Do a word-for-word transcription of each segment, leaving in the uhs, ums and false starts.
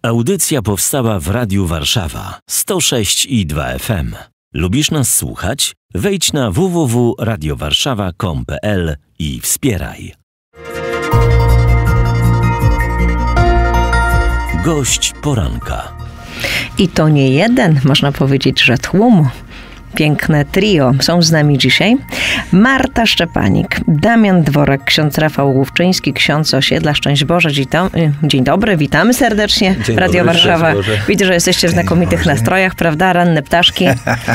Audycja powstała w Radiu Warszawa sto sześć i dwa F M. Lubisz nas słuchać? Wejdź na w w w kropka radio warszawa kropka com kropka p l i wspieraj. Gość poranka. I to nie jeden, można powiedzieć, że tłum. Piękne trio są z nami dzisiaj. Marta Szczepanik, Damian Dworek, ksiądz Rafał Główczyński, ksiądz Osiedla. Szczęść Boże, dzień, do... dzień dobry, witamy serdecznie. Dzień Radio dobry, Warszawa. Widzę, że jesteście w znakomitych nastrojach, prawda? Ranne ptaszki.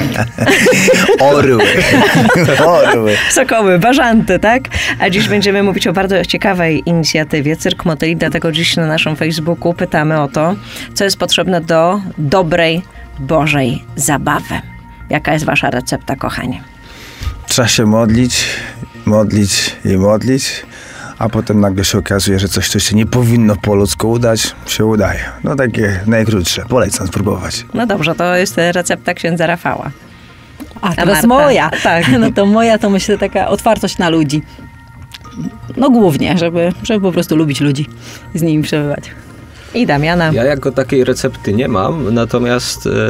Orły. Orły. Sokoły, bażanty, tak? A dziś będziemy mówić o bardzo ciekawej inicjatywie Cyrk Motyli, dlatego dziś na naszym Facebooku pytamy o to, co jest potrzebne do dobrej, Bożej zabawy. Jaka jest wasza recepta, kochani? Trzeba się modlić, modlić i modlić, a potem nagle się okazuje, że coś, co się nie powinno po ludzku udać, się udaje. No takie najkrótsze. Polecam spróbować. No dobrze, to jest recepta księdza Rafała. A teraz moja. Tak. No to moja to myślę taka otwartość na ludzi. No głównie, żeby, żeby po prostu lubić ludzi i z nimi przebywać. I Damiana. Ja jako takiej recepty nie mam, natomiast e,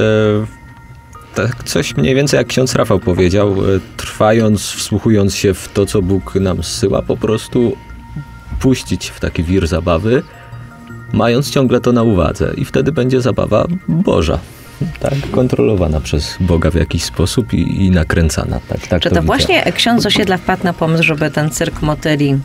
tak coś mniej więcej jak ksiądz Rafał powiedział, e, trwając, wsłuchując się w to, co Bóg nam zsyła, po prostu puścić w taki wir zabawy, mając ciągle to na uwadze i wtedy będzie zabawa Boża. Tak, kontrolowana przez Boga w jakiś sposób i, i nakręcana. Tak, tak Czy to, to właśnie ksiądz Osiedla wpadł na pomysł, żeby ten cyrk Motyli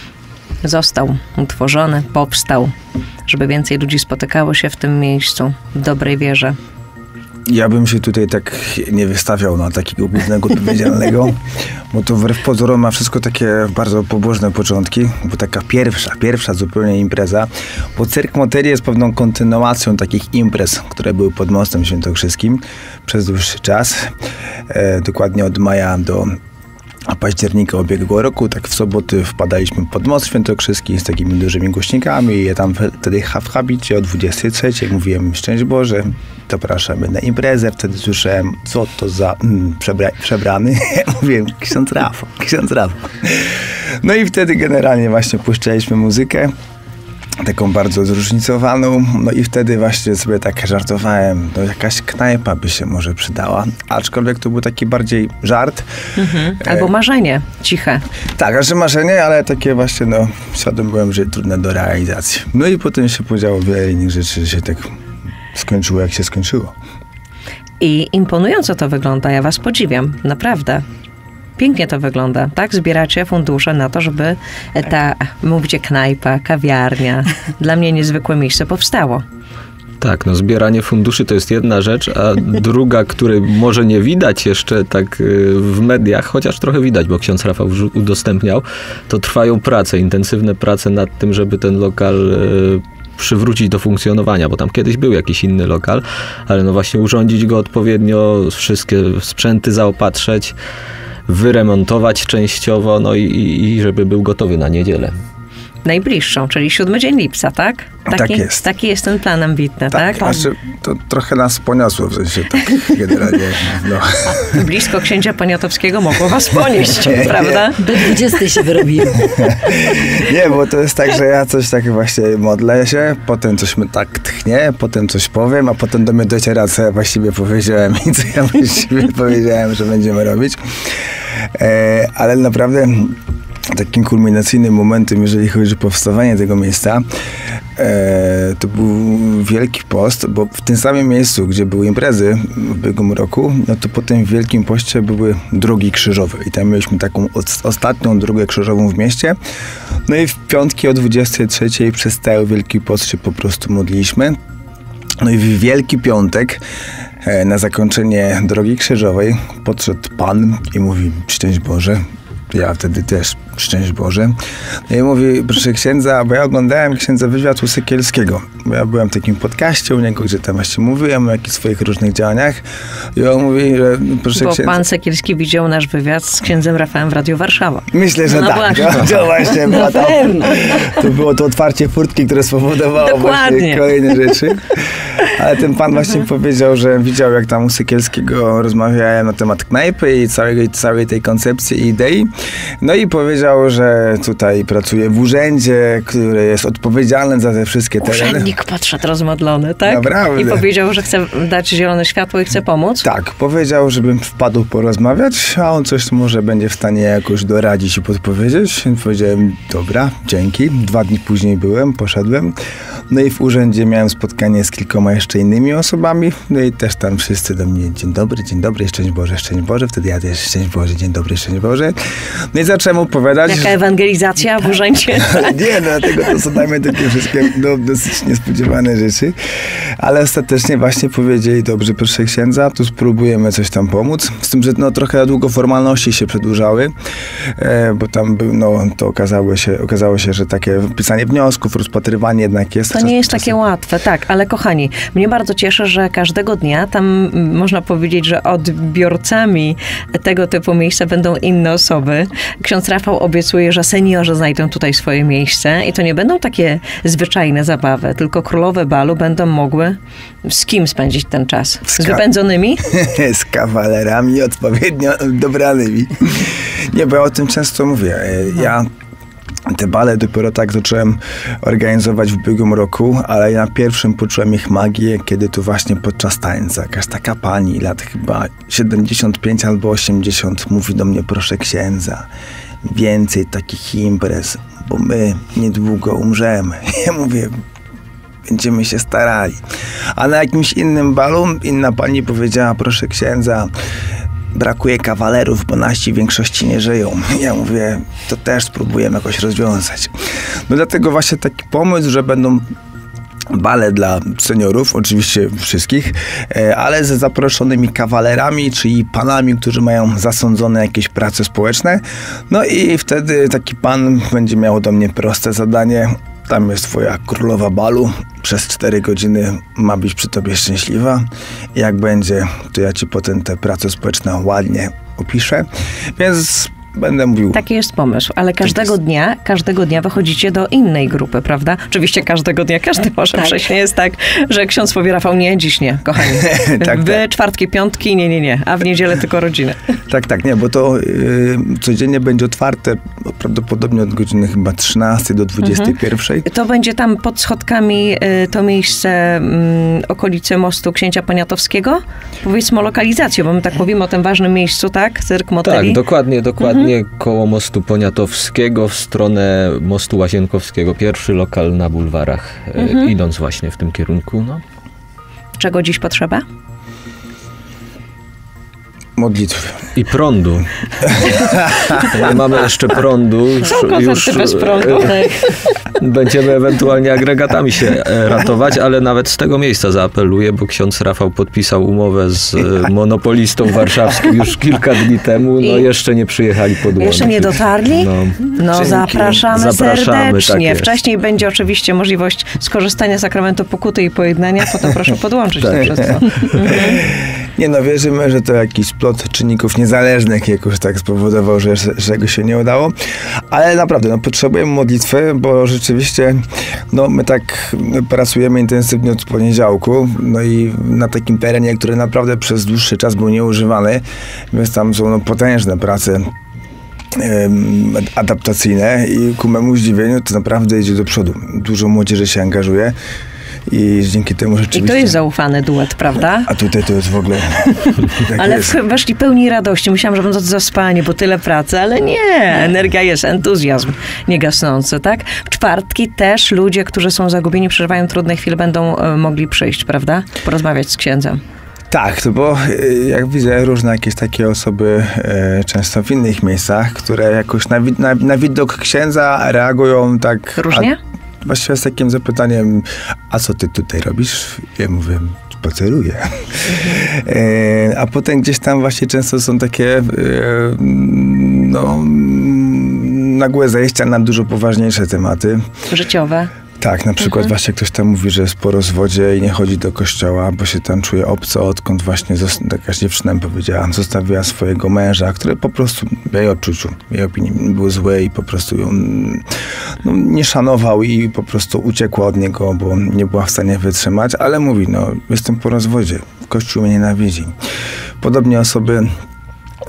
został utworzony, powstał, żeby więcej ludzi spotykało się w tym miejscu, w dobrej wierze? Ja bym się tutaj tak nie wystawiał na takiego głównego odpowiedzialnego, bo to wbrew pozorom ma wszystko takie bardzo pobożne początki, bo taka pierwsza, pierwsza zupełnie impreza, bo Cyrk Motyli jest pewną kontynuacją takich imprez, które były pod Mostem Świętokrzyskim przez dłuższy czas, e, dokładnie od maja do października ubiegłego roku. Tak w soboty wpadaliśmy pod Most Świętokrzyski z takimi dużymi głośnikami i ja tam wtedy w habicie o dwudziestej trzeciej mówiłem szczęść Boże, zapraszamy na imprezę. Wtedy słyszałem, co to za mm, przebra- przebrany. Mówiłem, ksiądz Rafał, ksiądz Rafał. No i wtedy generalnie właśnie puszczaliśmy muzykę, taką bardzo zróżnicowaną, no i wtedy właśnie sobie tak żartowałem, no jakaś knajpa by się może przydała, aczkolwiek to był taki bardziej żart. Mhm. Albo marzenie ciche. Tak, znaczy marzenie, ale takie właśnie, no, świadom byłem, że trudne do realizacji. No i potem się podziało wiele innych rzeczy, że się tak skończyło, jak się skończyło. I imponująco to wygląda, ja was podziwiam, naprawdę. Pięknie to wygląda, tak? Zbieracie fundusze na to, żeby ta, mówicie, knajpa, kawiarnia, dla mnie niezwykłe miejsce powstało. Tak, no zbieranie funduszy to jest jedna rzecz, a druga, której może nie widać jeszcze tak w mediach, chociaż trochę widać, bo ksiądz Rafał udostępniał, to trwają prace, intensywne prace nad tym, żeby ten lokal przywrócić do funkcjonowania, bo tam kiedyś był jakiś inny lokal, ale no właśnie urządzić go odpowiednio, wszystkie sprzęty zaopatrzeć, wyremontować częściowo, no i, i żeby był gotowy na niedzielę. Najbliższą, czyli siódmy dzień lipca, tak? Taki, tak jest. Taki jest ten plan ambitny, tak? Tak, znaczy, to trochę nas poniosło, w sensie tak generalnie. No. Blisko księcia Poniatowskiego mogło was ponieść, nie, prawda? Nie. Do dwudziestej się wyrobiło. Nie, bo to jest tak, że ja coś tak właśnie modlę się, potem coś mi tak tchnie, potem coś powiem, a potem do mnie dociera, co ja właściwie powiedziałem i co ja właściwie powiedziałem, że będziemy robić. E, ale naprawdę takim kulminacyjnym momentem, jeżeli chodzi o powstawanie tego miejsca, e, to był Wielki Post, bo w tym samym miejscu, gdzie były imprezy w ubiegłym roku, no to po tym Wielkim Poście były drogi krzyżowe i tam mieliśmy taką od, ostatnią drogę krzyżową w mieście. No i w piątki o dwudziestej trzeciej przez cały Wielki Post się po prostu modliliśmy. No i w Wielki Piątek e, na zakończenie drogi krzyżowej podszedł Pan i mówi, szczęść Boże. Ja wtedy też, szczęść Boże. No i mówi, proszę księdza, bo ja oglądałem księdza wywiad u Sekielskiego, bo ja byłem w takim podcaście u niego, gdzie tam właśnie mówiłem o jakichś swoich różnych działaniach i on mówi, że proszę bo księdza... pan Sekielski widział nasz wywiad z księdzem Rafałem w Radiu Warszawa. Myślę, że no tak. No, to właśnie było to, to było to otwarcie furtki, które spowodowało Dokładnie. właśnie kolejne rzeczy. Ale ten pan właśnie mhm. powiedział, że widział, jak tam u Sekielskiego rozmawiałem na temat knajpy i całej, całej tej koncepcji i idei. No i powiedział, powiedział, że tutaj pracuje w urzędzie, który jest odpowiedzialny za te wszystkie tereny. Urzędnik podszedł rozmodlony, tak? Naprawdę. I powiedział, że chce dać zielone światło i chce pomóc? Tak, powiedział, żebym wpadł porozmawiać, a on coś może będzie w stanie jakoś doradzić i podpowiedzieć. Więc powiedziałem, dobra, dzięki. Dwa dni później byłem, poszedłem. No i w urzędzie miałem spotkanie z kilkoma jeszcze innymi osobami. No i też tam wszyscy do mnie, dzień dobry, dzień dobry, szczęść Boże, szczęść Boże. Wtedy ja też, szczęść Boże, dzień dobry, szczęść Boże. No i zacząłem opowiadać. Jaka ewangelizacja w urzędzie? Nie, no dlatego to są dajmy takie wszystkie no, dosyć niespodziewane rzeczy. Ale ostatecznie właśnie powiedzieli, dobrze, proszę księdza, tu spróbujemy coś tam pomóc. Z tym, że no, trochę długo formalności się przedłużały, e, bo tam był, no, to okazało się, okazało się, że takie pisanie wniosków, rozpatrywanie jednak jest. To nie jest takie łatwe, tak, ale kochani, mnie bardzo cieszy, że każdego dnia tam można powiedzieć, że odbiorcami tego typu miejsca będą inne osoby. Ksiądz Rafał obiecuje, że seniorzy znajdą tutaj swoje miejsce i to nie będą takie zwyczajne zabawy, tylko królowe balu będą mogły z kim spędzić ten czas? Z, z wypędzonymi? Z kawalerami odpowiednio dobranymi. Nie, bo ja o tym często mówię. Ja te bale dopiero tak zacząłem organizować w ubiegłym roku, ale ja na pierwszym poczułem ich magię, kiedy tu właśnie podczas tańca jakaś taka pani, lat chyba siedemdziesiąt pięć albo osiemdziesiąt, mówi do mnie, proszę księdza, więcej takich imprez, bo my niedługo umrzemy. Ja mówię, będziemy się starali. A na jakimś innym balu inna pani powiedziała, proszę księdza, brakuje kawalerów, bo nasi w większości nie żyją. Ja mówię, to też spróbujemy jakoś rozwiązać. No dlatego właśnie taki pomysł, że będą bale dla seniorów, oczywiście wszystkich, ale ze zaproszonymi kawalerami, czyli panami, którzy mają zasądzone jakieś prace społeczne. No i wtedy taki pan będzie miał do mnie proste zadanie. Tam jest twoja królowa balu. Przez cztery godziny ma być przy tobie szczęśliwa. Jak będzie, to ja ci potem te prace społeczne ładnie opiszę. Więc będę mówił. Taki jest pomysł, ale każdego tak dnia, każdego dnia wychodzicie do innej grupy, prawda? Oczywiście każdego dnia każdy może tak. Przecież nie jest tak, że ksiądz powie, Rafał, nie, dziś nie, kochani. tak, Wy tak. czwartki, piątki, nie, nie, nie, a w niedzielę tylko rodziny. tak, tak, nie, bo to y, codziennie będzie otwarte prawdopodobnie od godziny chyba trzynastej do dwudziestej pierwszej. Mhm. To będzie tam pod schodkami y, to miejsce y, okolicy mostu księcia Poniatowskiego? Powiedzmy o lokalizacji, bo my tak mówimy o tym ważnym miejscu, tak? Cyrk Moteli. Tak, dokładnie, dokładnie. Nie koło mostu Poniatowskiego w stronę mostu Łazienkowskiego. Pierwszy lokal na bulwarach, mhm. e, idąc właśnie w tym kierunku. No. Czego dziś potrzeba? Modlitwy. I prądu. Nie mamy jeszcze prądu. Są już bez prądu. Będziemy ewentualnie agregatami się ratować, ale nawet z tego miejsca zaapeluję, bo ksiądz Rafał podpisał umowę z monopolistą warszawskim już kilka dni temu. No I jeszcze nie przyjechali pod łąk. Jeszcze nie dotarli? No, no zapraszamy, zapraszamy serdecznie. Tak Wcześniej będzie oczywiście możliwość skorzystania z sakramentu pokuty i pojednania, potem proszę podłączyć tak. to wszystko. Nie no, wierzymy, że to jakiś splot czynników niezależnych jakoś tak spowodował, że, że tego się nie udało. Ale naprawdę, no potrzebujemy modlitwy, bo rzeczywiście, no my tak pracujemy intensywnie od poniedziałku, no i na takim terenie, który naprawdę przez dłuższy czas był nieużywany, więc tam są no, potężne prace adaptacyjne i ku memu zdziwieniu to naprawdę idzie do przodu. Dużo młodzieży się angażuje. I dzięki temu rzeczywiście... I to jest zaufany duet, prawda? A tutaj to jest w ogóle... Tak ale jest. Weszli pełni radości. Myślałam, że będą zaspani, bo tyle pracy, ale nie. Energia jest, entuzjazm niegasnący, tak? W czwartki też ludzie, którzy są zagubieni, przeżywają trudne chwile, będą e, mogli przyjść, prawda? Porozmawiać z księdzem. Tak, to bo jak widzę różne jakieś takie osoby e, często w innych miejscach, które jakoś na, na, na widok księdza reagują tak... Różnie? A, właściwie z takim zapytaniem, a co ty tutaj robisz? Ja mówię, spaceruję. Mhm. E, a potem gdzieś tam właśnie często są takie e, no, nagłe zajścia na dużo poważniejsze tematy. Życiowe. Tak, na przykład mhm. właśnie ktoś tam mówi, że jest po rozwodzie i nie chodzi do kościoła, bo się tam czuje obco, odkąd właśnie jakaś dziewczyna powiedziała, zostawiła swojego męża, który po prostu w jej odczuciu, w jej opinii był zły i po prostu ją no, nie szanował i po prostu uciekła od niego, bo nie była w stanie wytrzymać, ale mówi, no jestem po rozwodzie, Kościół mnie nienawidzi. Podobnie osoby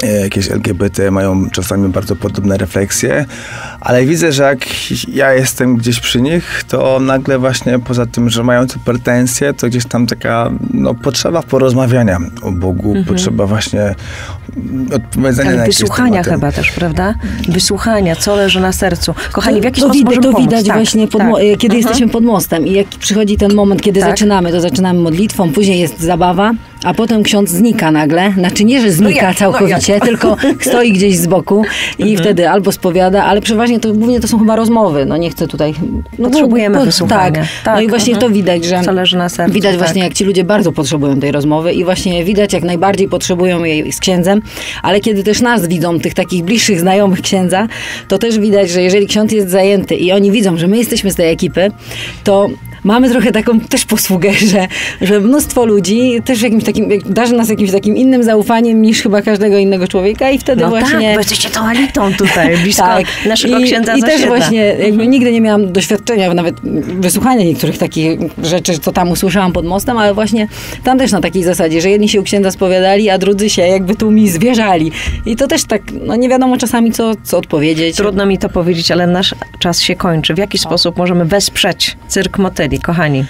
jakieś L G B T mają czasami bardzo podobne refleksje, ale widzę, że jak ja jestem gdzieś przy nich, to nagle właśnie poza tym, że mają te pretensje, to gdzieś tam taka no, potrzeba porozmawiania o Bogu, mhm. potrzeba właśnie odpowiedzenia ale na jakieś wysłuchania tematy. chyba też, prawda? Wysłuchania, co leży na sercu. Kochani, w jaki to sposób widać, możemy To pomóc? widać tak, właśnie, pod, tak. kiedy mhm. jesteśmy pod mostem i jak przychodzi ten moment, kiedy tak. zaczynamy, to zaczynamy modlitwą, później jest zabawa, a potem ksiądz znika nagle. Znaczy nie, że znika no jak, całkowicie, no tylko stoi gdzieś z boku i mhm. wtedy albo spowiada, ale przeważnie to głównie to są chyba rozmowy. No nie chcę tutaj... No, Potrzebujemy bo, wysłuchania. Tak. tak. No i właśnie mhm. to widać, że... Co leży na sercu. Widać właśnie, tak. jak ci ludzie bardzo potrzebują tej rozmowy i właśnie widać, jak najbardziej potrzebują jej z księdzem, ale kiedy też nas widzą, tych takich bliższych znajomych księdza, to też widać, że jeżeli ksiądz jest zajęty i oni widzą, że my jesteśmy z tej ekipy, to mamy trochę taką też posługę, że, że mnóstwo ludzi też w jakimś takim, darzy nas jakimś takim innym zaufaniem niż chyba każdego innego człowieka i wtedy no właśnie... tak, bo jesteście tą elitą tutaj, blisko tak. naszego I, księdza I też zasiedla. właśnie jakby nigdy nie miałam doświadczenia, nawet wysłuchania niektórych takich rzeczy, co tam usłyszałam pod mostem, ale właśnie tam też na takiej zasadzie, że jedni się u księdza spowiadali, a drudzy się jakby tu mi zwierzali. I to też tak, no nie wiadomo czasami, co, co odpowiedzieć. Trudno mi to powiedzieć, ale nasz czas się kończy. W jaki sposób możemy wesprzeć Cyrk Motyli, kochani?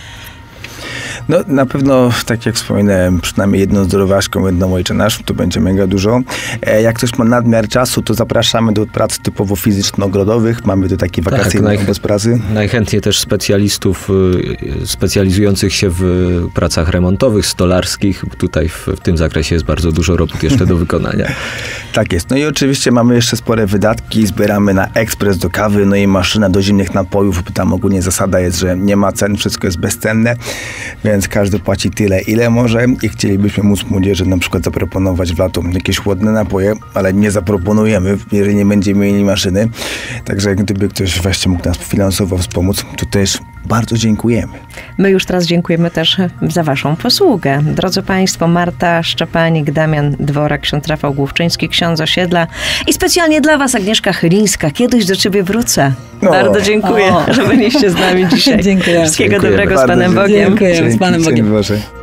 No na pewno, tak jak wspominałem, przynajmniej jedną zdrowaśką, jedną Ojcze Nasz, to będzie mega dużo. E, jak ktoś ma nadmiar czasu, to zapraszamy do prac typowo fizyczno-ogrodowych. Mamy tu taki wakacyjny tak, naj, bez pracy. Najchętniej też specjalistów y, specjalizujących się w pracach remontowych, stolarskich. Tutaj w, w tym zakresie jest bardzo dużo robót jeszcze do wykonania. Tak jest. No i oczywiście mamy jeszcze spore wydatki. Zbieramy na ekspres do kawy, no i maszyna do zimnych napojów. Tam ogólnie zasada jest, że nie ma cen, wszystko jest bezcenne, więc każdy płaci tyle, ile może i chcielibyśmy móc młodzieży na przykład zaproponować w lato jakieś chłodne napoje, ale nie zaproponujemy, jeżeli nie będziemy mieli maszyny. Także gdyby ktoś właśnie mógł nas finansowo wspomóc, to też bardzo dziękujemy. My już teraz dziękujemy też za waszą posługę. Drodzy Państwo, Marta Szczepanik, Damian Dworak, ksiądz Rafał Główczyński, ksiądz Osiedla i specjalnie dla was Agnieszka Chylińska. Kiedyś do ciebie wrócę. No. Bardzo dziękuję, O. że byliście z nami dzisiaj. Dziękuję. Wszystkiego Dziękujemy. dobrego z Bardzo Panem Bogiem. Dziękuję. Z Panem Dzięki, Bogiem. Boże.